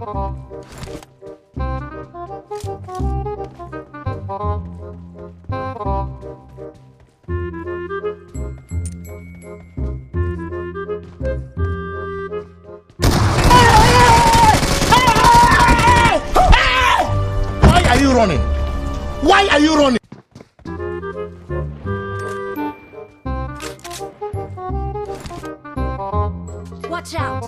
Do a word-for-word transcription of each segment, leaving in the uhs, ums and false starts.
Why are you running? Why are you running? Watch out!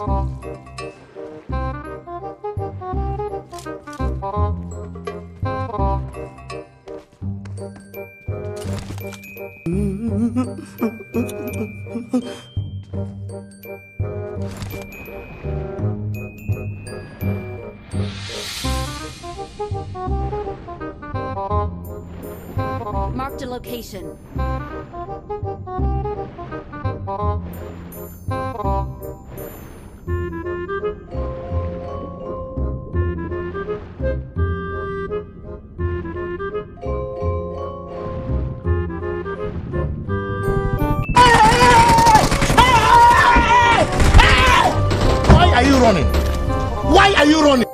Marked a location. Why are you running? Why are you running?